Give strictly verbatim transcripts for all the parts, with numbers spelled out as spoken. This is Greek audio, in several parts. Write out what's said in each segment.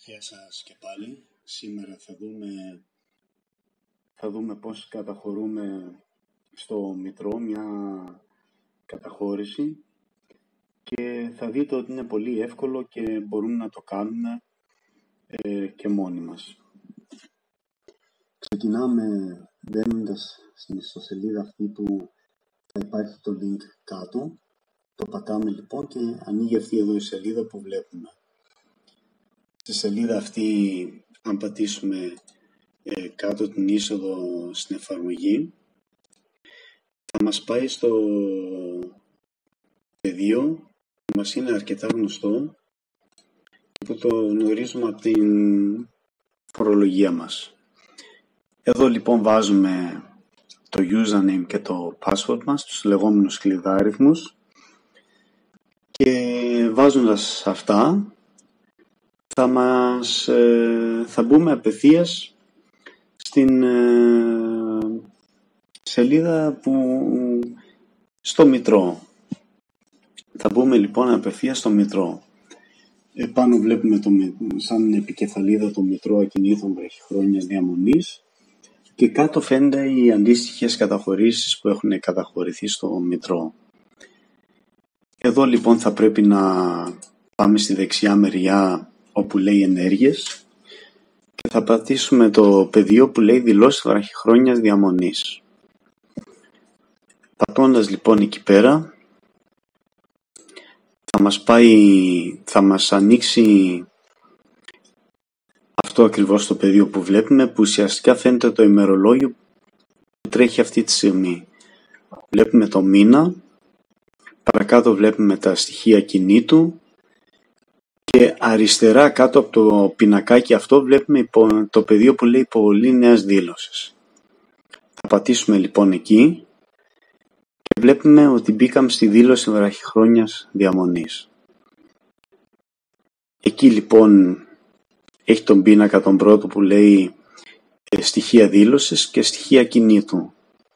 Γεια σας και πάλι. Σήμερα θα δούμε, θα δούμε πώς καταχωρούμε στο Μητρό μια καταχώρηση και θα δείτε ότι είναι πολύ εύκολο και μπορούμε να το κάνουμε ε, και μόνοι μας. Ξεκινάμε μπαίνοντας στην ιστοσελίδα αυτή που θα υπάρχει το link κάτω. Το πατάμε λοιπόν και ανοίγει αυτή εδώ η σελίδα που βλέπουμε. Στη σελίδα αυτή, αν πατήσουμε ε, κάτω την είσοδο στην εφαρμογή, θα μας πάει στο πεδίο που μας είναι αρκετά γνωστό και που το γνωρίζουμε από την φορολογία μας. Εδώ λοιπόν βάζουμε το username και το password μας, τους λεγόμενους κλειδάριθμους, και βάζοντας αυτά θα, μας, ε, θα μπούμε απευθείας στην ε, σελίδα που στο Μητρό. Θα μπούμε λοιπόν απευθείας στο Μητρό. Επάνω βλέπουμε το, σαν επικεφαλίδα το Μητρό Ακινήτων Βραχυχρόνιας Διαμονής και κάτω φαίνονται οι αντίστοιχες καταχωρήσεις που έχουν καταχωρηθεί στο Μητρό. Εδώ λοιπόν θα πρέπει να πάμε στη δεξιά μεριά όπου λέει ενέργειες και θα πατήσουμε το πεδίο που λέει δηλώσεις βραχυχρόνιας διαμονής. Πατώντας λοιπόν εκεί πέρα θα μας πάει, θα μας ανοίξει αυτό ακριβώς το πεδίο που βλέπουμε, που ουσιαστικά φαίνεται το ημερολόγιο που τρέχει αυτή τη στιγμή. Βλέπουμε το μήνα, παρακάτω βλέπουμε τα στοιχεία κινήτου και αριστερά κάτω από το πινακάκι αυτό βλέπουμε το πεδίο που λέει υποβολή νέας δήλωσης. Θα πατήσουμε λοιπόν εκεί και βλέπουμε ότι μπήκαμε στη δήλωση βραχυχρόνιας διαμονής. Εκεί λοιπόν έχει τον πίνακα τον πρώτο που λέει στοιχεία δήλωσης και στοιχεία κινήτου.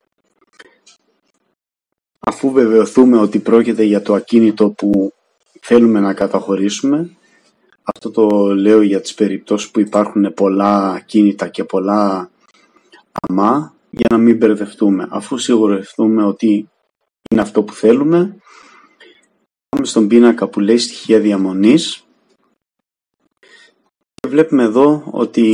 Αφού βεβαιωθούμε ότι πρόκειται για το ακίνητο που θέλουμε να καταχωρήσουμε, αυτό το λέω για τις περιπτώσεις που υπάρχουν πολλά ακίνητα και πολλά αμά, για να μην μπερδευτούμε. Αφού σιγουρευτούμε ότι είναι αυτό που θέλουμε, πάμε στον πίνακα που λέει στοιχεία διαμονής και βλέπουμε εδώ ότι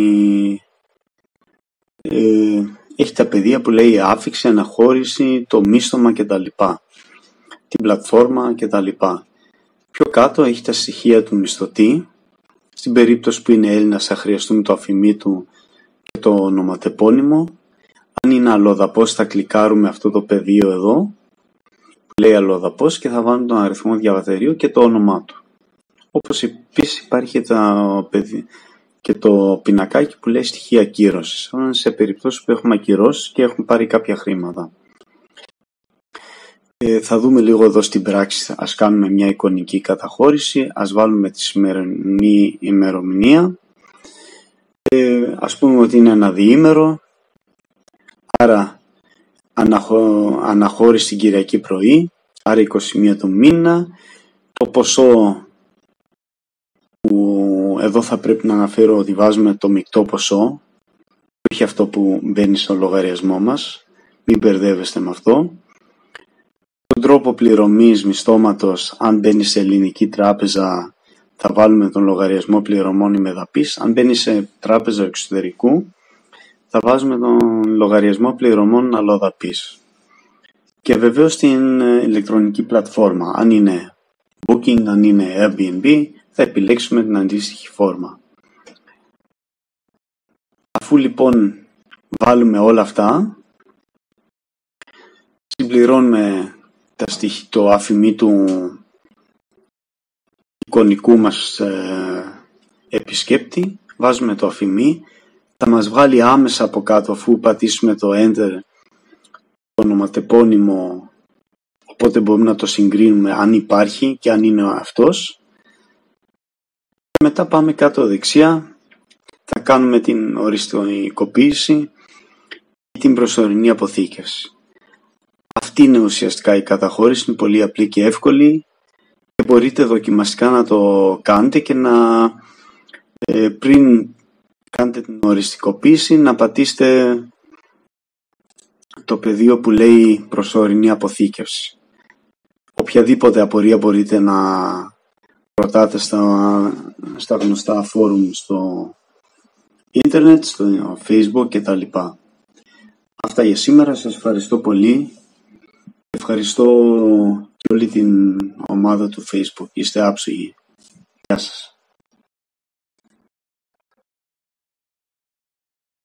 ε, έχει τα πεδία που λέει άφιξη, αναχώρηση, το μίστομα κτλ. Την πλατφόρμα κτλ. Πιο κάτω έχει τα στοιχεία του μισθωτή. Στην περίπτωση που είναι Έλληνας θα χρειαστούμε το αφημί του και το ονοματεπώνυμο. Αν είναι αλλοδαπός θα κλικάρουμε αυτό το πεδίο εδώ που λέει αλλοδαπός και θα βάλουμε τον αριθμό διαβατηρίου και το όνομά του. Όπως επίσης υπάρχει το παιδί και το πινακάκι που λέει στοιχεία ακύρωσης. Σε περιπτώσεις που έχουμε ακυρώσει και έχουμε πάρει κάποια χρήματα. Ε, θα δούμε λίγο εδώ στην πράξη. Ας κάνουμε μια εικονική καταχώρηση. Ας βάλουμε τη σημερινή ημερομηνία. Ε, ας πούμε ότι είναι ένα διήμερο. Άρα αναχω, αναχώρηση την Κυριακή πρωί. Άρα είκοσι μία του μήνα. Το ποσό που εδώ θα πρέπει να αναφέρω ότι βάζουμε το μεικτό ποσό. Όχι αυτό που μπαίνει στο λογαριασμό μας. Μην μπερδεύεστε με αυτό. Τον τρόπο πληρωμής μισθώματος, αν μπαίνει σε ελληνική τράπεζα θα βάλουμε τον λογαριασμό πληρωμών ημεδαπής. Αν μπαίνει σε τράπεζα εξωτερικού θα βάζουμε τον λογαριασμό πληρωμών αλλοδαπής. Και βεβαίως την ηλεκτρονική πλατφόρμα, αν είναι Booking, αν είναι Airbnb, θα επιλέξουμε την αντίστοιχη φόρμα. Αφού λοιπόν βάλουμε όλα αυτά, συμπληρώνουμε το αφημί του εικονικού μας ε, επισκέπτη, βάζουμε το αφημί, θα μας βγάλει άμεσα από κάτω αφού πατήσουμε το Enter το ονοματεπώνυμο, οπότε μπορούμε να το συγκρίνουμε αν υπάρχει και αν είναι αυτός. Και μετά πάμε κάτω δεξιά, θα κάνουμε την οριστικοποίηση και την προσωρινή αποθήκευση. Αυτή είναι ουσιαστικά η καταχώρηση, είναι πολύ απλή και εύκολη και μπορείτε δοκιμαστικά να το κάνετε και να ε, πριν κάνετε την οριστικοποίηση, να πατήσετε το πεδίο που λέει προσωρινή αποθήκευση. Οποιαδήποτε απορία μπορείτε να ρωτάτε στα, στα γνωστά φόρουμ στο ίντερνετ, στο Facebook κτλ. Αυτά για σήμερα. Σας ευχαριστώ πολύ. Ευχαριστώ και όλη την ομάδα του Facebook. Είστε άψογοι. Γεια σας.